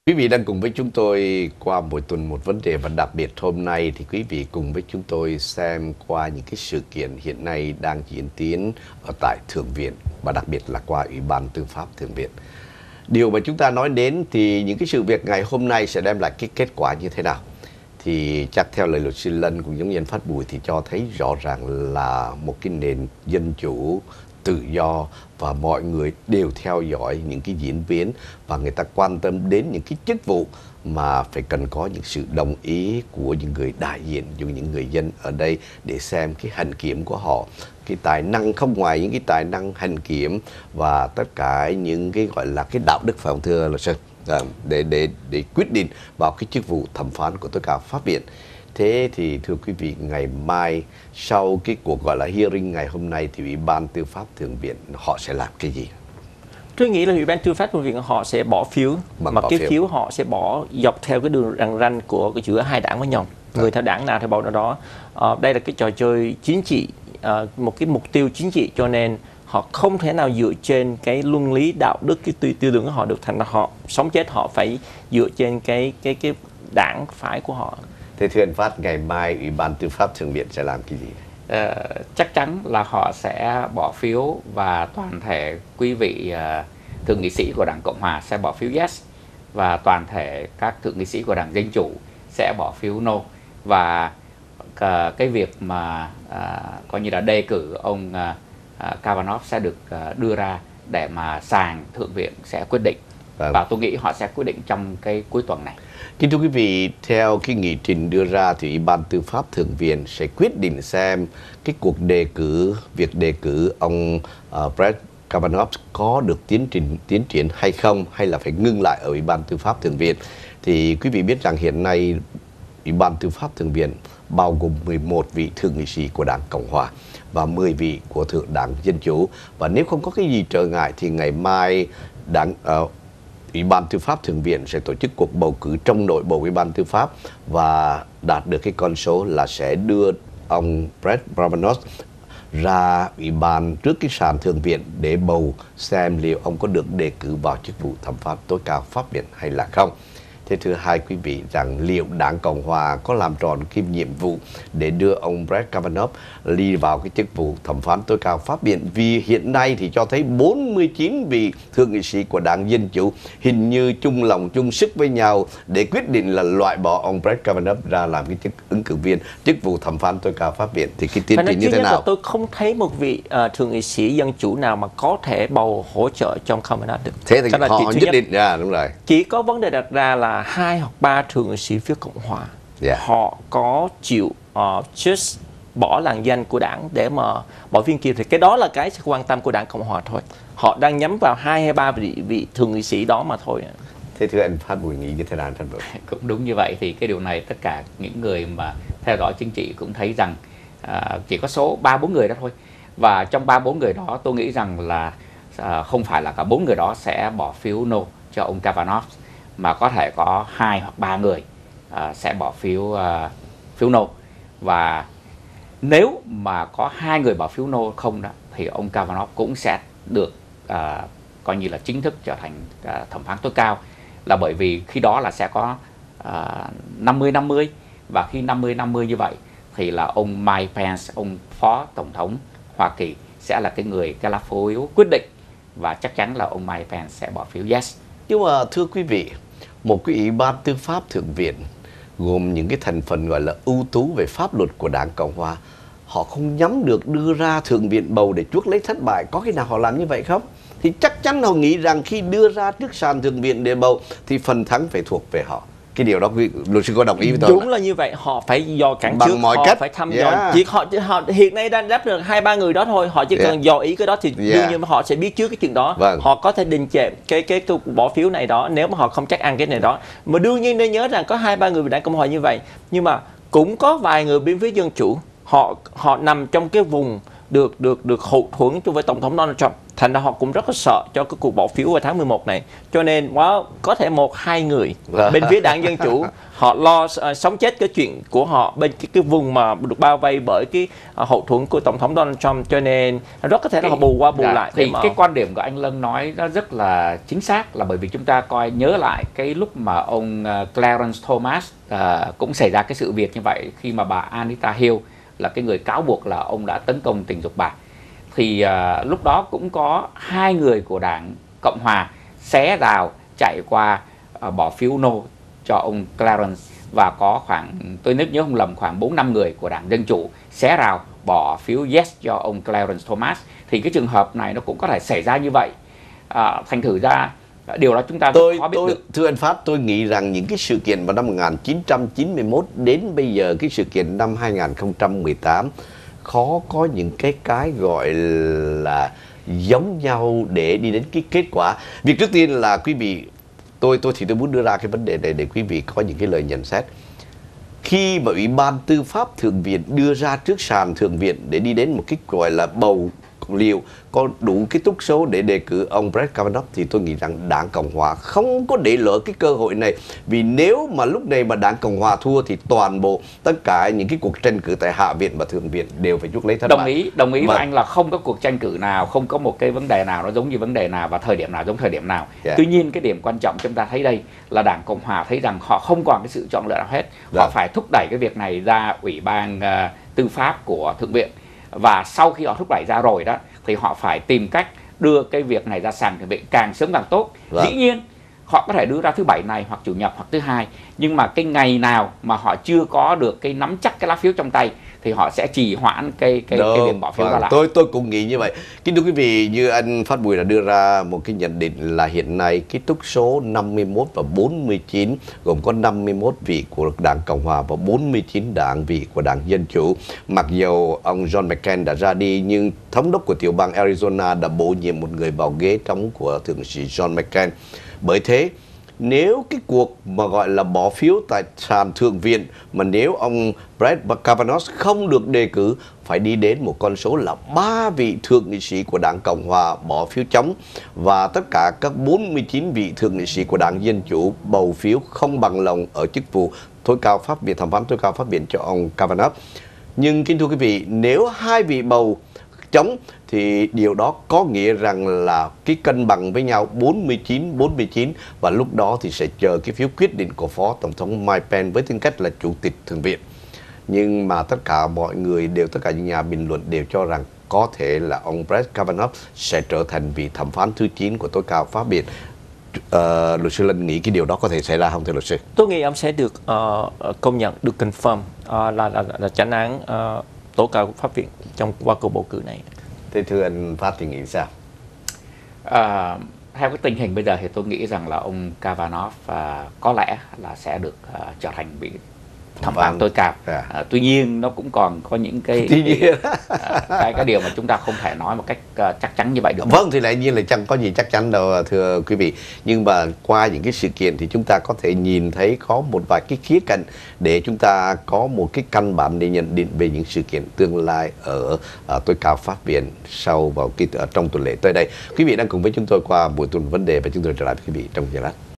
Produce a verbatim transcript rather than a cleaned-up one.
Quý vị đang cùng với chúng tôi qua mỗi tuần một vấn đề, và đặc biệt hôm nay thì quý vị cùng với chúng tôi xem qua những cái sự kiện hiện nay đang diễn tiến ở tại Thượng viện, và đặc biệt là qua Ủy ban Tư pháp Thượng viện. Điều mà chúng ta nói đến thì những cái sự việc ngày hôm nay sẽ đem lại cái kết quả như thế nào? Thì chắc theo lời luật sư Lân cũng giống như anh Phát Bùi thì cho thấy rõ ràng là một cái nền dân chủ tự do, và mọi người đều theo dõi những cái diễn biến, và người ta quan tâm đến những cái chức vụ mà phải cần có những sự đồng ý của những người đại diện, những người dân ở đây để xem cái hành kiểm của họ, cái tài năng, không ngoài những cái tài năng hành kiểm và tất cả những cái gọi là cái đạo đức, phải không thưa luật sư, để để để quyết định vào cái chức vụ thẩm phán của tối cao pháp viện. Thế thì thưa quý vị, ngày mai sau cái cuộc gọi là hearing ngày hôm nay thì Ủy ban Tư pháp Thượng viện họ sẽ làm cái gì? Tôi nghĩ là Ủy ban Tư pháp Thượng viện họ sẽ bỏ phiếu, Bằng mà bỏ cái phiếu. phiếu họ sẽ bỏ dọc theo cái đường rằn ranh của giữa hai đảng với nhau. Người theo đảng nào theo bầu nào đó. Ờ, đây là cái trò chơi chính trị, uh, một cái mục tiêu chính trị, cho nên họ không thể nào dựa trên cái luân lý đạo đức, cái tư tư tưởng của họ được, thành ra họ sống chết họ phải dựa trên cái cái cái đảng phái của họ. Thế thưa anh Phát, ngày mai Ủy ban Tư pháp Thượng viện sẽ làm cái gì? Uh, chắc chắn là họ sẽ bỏ phiếu, và toàn thể quý vị uh, thượng nghị sĩ của Đảng Cộng Hòa sẽ bỏ phiếu yes, và toàn thể các thượng nghị sĩ của Đảng Dân Chủ sẽ bỏ phiếu no. Và uh, cái việc mà uh, coi như là đề cử ông uh, uh, Kavanaugh sẽ được uh, đưa ra để mà sàng Thượng viện sẽ quyết định. Vâng. Và tôi nghĩ họ sẽ quyết định trong cái cuối tuần này. Kính thưa quý vị, theo cái nghị trình đưa ra thì Ủy ban Tư pháp Thượng viện sẽ quyết định xem cái cuộc đề cử, việc đề cử ông uh, Brett Kavanaugh có được tiến trình tiến triển hay không, hay là phải ngưng lại ở Ủy ban Tư pháp Thượng viện. Thì quý vị biết rằng hiện nay Ủy ban Tư pháp Thượng viện bao gồm mười một vị thượng nghị sĩ của Đảng Cộng Hòa và mười vị của Thượng Đảng Dân Chủ. Và nếu không có cái gì trở ngại thì ngày mai đảng uh, Ủy ban Tư pháp Thượng viện sẽ tổ chức cuộc bầu cử trong nội bộ Ủy ban Tư pháp, và đạt được cái con số là sẽ đưa ông Brett Kavanaugh ra ủy ban trước cái sàn Thượng viện để bầu xem liệu ông có được đề cử vào chức vụ thẩm phán tối cao pháp viện hay là không. Thế thưa hai quý vị, rằng liệu Đảng Cộng Hòa có làm tròn cái nhiệm vụ để đưa ông Brett Kavanaugh đi vào cái chức vụ thẩm phán tối cao pháp viện? Vì hiện nay thì cho thấy bốn mươi chín vị thượng nghị sĩ của Đảng Dân Chủ hình như chung lòng chung sức với nhau để quyết định là loại bỏ ông Brett Kavanaugh ra làm cái chức ứng cử viên chức vụ thẩm phán tối cao pháp viện. Thì cái tiến trình như thế nào? Tôi không thấy một vị uh, thượng nghị sĩ Dân Chủ nào mà có thể bầu hỗ trợ trong Kavanaugh được. Thế thì họ, họ nhất định ra, đúng rồi. Chỉ có vấn đề đặt ra là hai hoặc ba thượng nghị sĩ phía Cộng Hòa, yeah, họ có chịu uh, just bỏ làn danh của đảng để mà bỏ viên kia, thì cái đó là cái sự quan tâm của Đảng Cộng Hòa thôi. Họ đang nhắm vào hai hay ba vị, vị thượng nghị sĩ đó mà thôi. Thế thưa anh Phát Bùi nghĩ như thế nào anh Phát Bùi? Cũng đúng như vậy, thì cái điều này tất cả những người mà theo dõi chính trị cũng thấy rằng uh, chỉ có số ba bốn người đó thôi. Và trong ba bốn người đó tôi nghĩ rằng là uh, không phải là cả bốn người đó sẽ bỏ phiếu no cho ông Kavanaugh, mà có thể có hai hoặc ba người uh, sẽ bỏ phiếu uh, phiếu no. Và nếu mà có hai người bỏ phiếu no không đó, thì ông Kavanaugh cũng sẽ được uh, coi như là chính thức trở thành uh, thẩm phán tối cao, là bởi vì khi đó là sẽ có năm mươi năm mươi, và khi năm mươi năm mươi như vậy thì là ông Mike Pence, ông phó tổng thống Hoa Kỳ sẽ là cái người cái lá phiếu quyết định, và chắc chắn là ông Mike Pence sẽ bỏ phiếu yes. Nhưng mà thưa quý vị, một cái Ủy ban Tư pháp Thượng viện gồm những cái thành phần gọi là ưu tú về pháp luật của Đảng Cộng Hòa, họ không nhắm được đưa ra Thượng viện bầu để chuốc lấy thất bại. Có khi nào họ làm như vậy không? Thì chắc chắn họ nghĩ rằng khi đưa ra trước sàn Thượng viện để bầu thì phần thắng phải thuộc về họ. Cái điều đó luật sư có đồng ý với tôi? Đúng là như vậy, họ phải dò cản bằng trước, mọi họ cách. phải thăm Yeah. dò. Chỉ họ, họ hiện nay đang đáp được hai ba người đó thôi, họ chỉ Yeah. cần dò ý cái đó thì Yeah. đương nhiên họ sẽ biết trước cái chuyện đó. Vâng. Họ có thể đình trệ cái cái cuộc bỏ phiếu này đó nếu mà họ không chắc ăn cái này đó. Mà đương nhiên nên nhớ rằng có hai ba người Đảng Cộng Hòa như vậy, nhưng mà cũng có vài người bên phía Dân Chủ, họ họ nằm trong cái vùng được được được hậu thuẫn với Tổng thống Donald Trump. Thành thành ra họ cũng rất là sợ cho cái cuộc bỏ phiếu vào tháng mười một này. Cho nên wow, có thể một hai người bên phía đảng Dân Chủ họ lo uh, sống chết cái chuyện của họ bên cái, cái vùng mà được bao vây bởi cái uh, hậu thuẫn của tổng thống Donald Trump, cho nên rất có thể là họ bù qua bù dạ, lại. Thì mà... cái quan điểm của anh Lân nói nó rất là chính xác, là bởi vì chúng ta coi nhớ lại cái lúc mà ông uh, Clarence Thomas uh, cũng xảy ra cái sự việc như vậy, khi mà bà Anita Hill là cái người cáo buộc là ông đã tấn công tình dục bà. Thì uh, lúc đó cũng có hai người của đảng Cộng Hòa xé rào chạy qua uh, bỏ phiếu no cho ông Clarence, và có khoảng, tôi nếu nhớ không lầm, khoảng bốn năm người của đảng Dân Chủ xé rào bỏ phiếu yes cho ông Clarence Thomas. Thì cái trường hợp này nó cũng có thể xảy ra như vậy. À, thành thử ra điều đó chúng ta tôi, khó biết tôi, được. Thưa anh Phát, tôi nghĩ rằng những cái sự kiện vào năm một nghìn chín trăm chín mươi mốt đến bây giờ, cái sự kiện năm hai nghìn không trăm mười tám khó có những cái cái gọi là giống nhau để đi đến cái kết quả. Việc trước tiên là quý vị, tôi tôi thì tôi muốn đưa ra cái vấn đề này để quý vị có những cái lời nhận xét. Khi mà Ủy ban Tư pháp Thượng viện đưa ra trước sàn Thượng viện để đi đến một cái gọi là bầu liệu có đủ cái túc số để đề cử ông Brett Kavanaugh, thì tôi nghĩ rằng đảng Cộng Hòa không có để lỡ cái cơ hội này. Vì nếu mà lúc này mà đảng Cộng Hòa thua thì toàn bộ tất cả những cái cuộc tranh cử tại Hạ viện và Thượng viện đều phải chuốc lấy thất bại. Đồng ý, đồng ý mà... với anh là không có cuộc tranh cử nào, không có một cái vấn đề nào nó giống như vấn đề nào và thời điểm nào giống thời điểm nào. Yeah. Tuy nhiên cái điểm quan trọng chúng ta thấy đây là đảng Cộng Hòa thấy rằng họ không còn cái sự chọn lựa nào hết. Họ yeah. phải thúc đẩy cái việc này ra Ủy ban uh, Tư pháp của Thượng viện. Và sau khi họ thúc đẩy ra rồi đó thì họ phải tìm cách đưa cái việc này ra sàn Thượng viện càng sớm càng tốt. Vâng. Dĩ nhiên họ có thể đưa ra thứ bảy này hoặc chủ nhật hoặc thứ hai, nhưng mà cái ngày nào mà họ chưa có được cái nắm chắc cái lá phiếu trong tay thì họ sẽ trì hoãn cái cái, cái việc bỏ phiếu vâng. ra lại. Tôi tôi cũng nghĩ như vậy. Kính thưa quý vị, như anh Phát Bùi đã đưa ra một cái nhận định là hiện nay cái túc số năm mươi mốt và bốn mươi chín, gồm có năm mươi mốt vị của đảng Cộng Hòa và bốn mươi chín đảng vị của đảng Dân Chủ. Mặc dù ông John McCain đã ra đi, nhưng thống đốc của tiểu bang Arizona đã bổ nhiệm một người vào ghế trống của thượng sĩ John McCain. Bởi thế, nếu cái cuộc mà gọi là bỏ phiếu tại sàn Thượng viện mà nếu ông Brett Kavanaugh không được đề cử, phải đi đến một con số là ba vị thượng nghị sĩ của đảng Cộng Hòa bỏ phiếu chống, và tất cả các bốn mươi chín vị thượng nghị sĩ của đảng Dân Chủ bầu phiếu không bằng lòng ở chức vụ tối cao pháp viện, thẩm phán tối cao pháp viện cho ông Kavanaugh. Nhưng kính thưa quý vị, nếu hai vị bầu chống thì điều đó có nghĩa rằng là cái cân bằng với nhau bốn mươi chín bốn mươi chín, và lúc đó thì sẽ chờ cái phiếu quyết định của Phó Tổng thống Mike Pence với tư cách là Chủ tịch Thượng viện. Nhưng mà tất cả mọi người đều, tất cả những nhà bình luận đều cho rằng có thể là ông Brett Kavanaugh sẽ trở thành vị thẩm phán thứ chín của tối cao pháp viện. Uh, luật sư Linh nghĩ cái điều đó có thể xảy ra không thưa luật sư? Tôi nghĩ ông sẽ được uh, công nhận, được confirm uh, là, là, là, là chánh án uh, tối cao pháp viện trong qua cuộc bầu cử này. Thế thưa anh Phát thì nghĩ sao? À, theo cái tình hình bây giờ thì tôi nghĩ rằng là ông Kavanaugh uh, có lẽ là sẽ được uh, trở thành vị thẩm phán tối cao. À. À, tuy nhiên nó cũng còn có những cái Tuy nhiên. cái, cái cái điều mà chúng ta không thể nói một cách uh, chắc chắn như vậy được. Vâng, thì lại nhiên là chẳng có gì chắc chắn đâu thưa quý vị. Nhưng mà qua những cái sự kiện thì chúng ta có thể nhìn thấy có một vài cái khía cạnh để chúng ta có một cái căn bản để nhận định về những sự kiện tương lai ở, ở tối cao pháp viện sau vào cái trong tuần lễ tới đây. Quý vị đang cùng với chúng tôi qua buổi tuần vấn đề, và chúng tôi trở lại với quý vị trong giây lát.